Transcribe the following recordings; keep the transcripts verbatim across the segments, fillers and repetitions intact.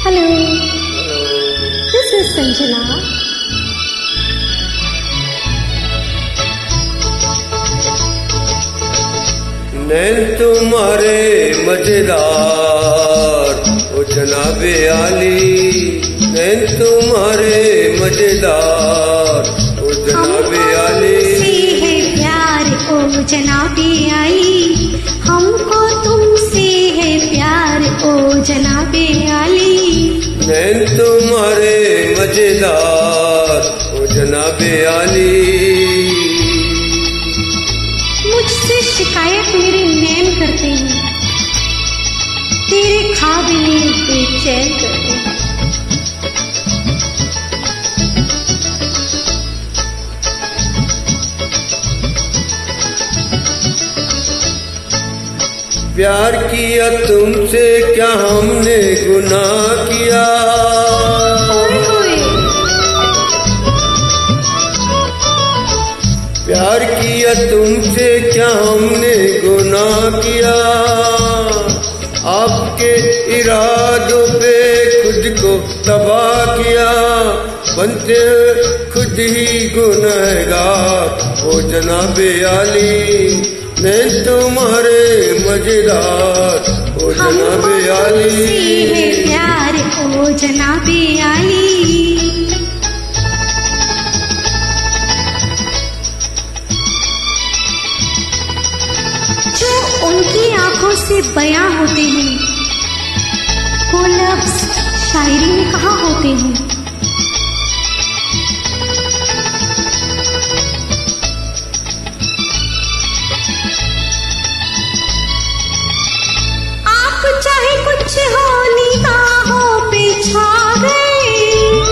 Hello, this is Sanjana. नैन तुम्हारे मजेदार ओ जनाबे आली, नैन तुम्हारे मजेदार ओ जनाबे आली। हमसे है प्यार ओ जनाबे आली, हमको तुमसे है प्यार ओ जनाबे आली। नैन तुम्हारे मजेदार ओ जनाबे आली। मुझसे शिकायत मेरे नैन करते हैं, तेरे ख्वाब में बेचैन करते हैं। प्यार किया तुमसे क्या हमने गुनाह किया, प्यार किया तुमसे क्या हमने गुनाह किया। आपके इरादों पे खुद को तबाह किया, बनते खुद ही गुनहगार ओ जनाबे आली। नैन तुम्हारे मजेदार ओ जनाबे आली। है प्यार ओ जनाबे आली। जो उनकी आंखों से बयां होते हैं, वो लफ्ज शायरी में कहाँ होते हैं। आप चाहे कुछ हो निगाहों पे छा गए,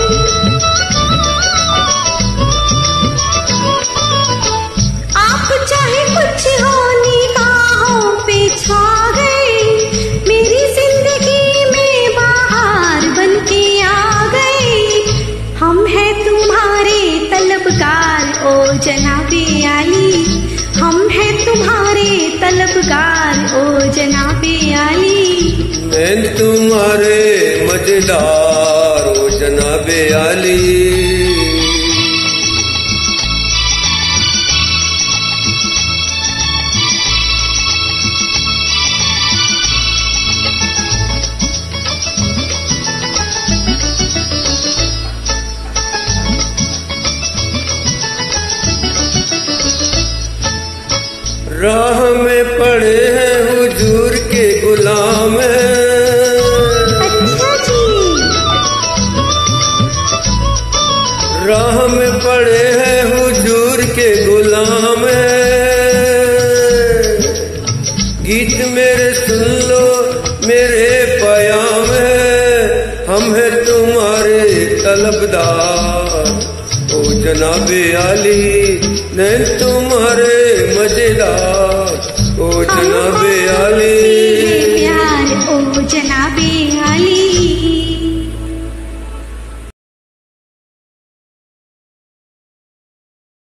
आप चाहे कुछ हो निगाहों पे छा गए। मेरी जिंदगी में बाहर बन के आ गए। हम हैं तुम्हारे तलबगार ओ जनाबे आली, हम हैं तुम्हारे तलबगार ओ जनाबे आली। नैन तुम्हारे मजेदार ओ जनाबे आली। राह में पड़े हैं हुजूर के गुलाम हैं, अच्छा जी। राह में पड़े हैं हुजूर के गुलाम हैं। गीत मेरे सुन लो मेरे पयाम है, हम हैं तुम्हारे तलबदार ओ जनाबे आली। नैन तुम्हारे मजेदार ओ जनाबे आली। प्यार ओ जनाबे